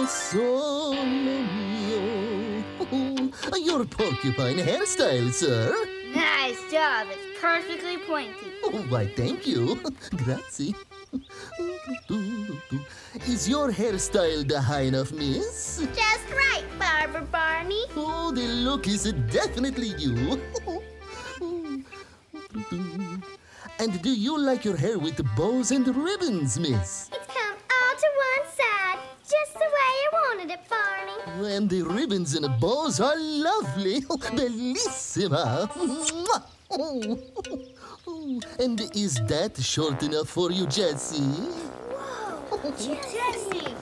solo mio. Your porcupine hairstyle, sir. Nice job. It's perfectly pointy. Oh, why, thank you. Grazie. Is your hairstyle the high enough, miss? Just right, Barber Barney. Oh, the look is definitely you. And do you like your hair with bows and ribbons, miss? It's come all to one side, just the way you wanted it, Barney. And the ribbons and the bows are lovely. Bellissima. And is that short enough for you, Jessie? Whoa, Jessie.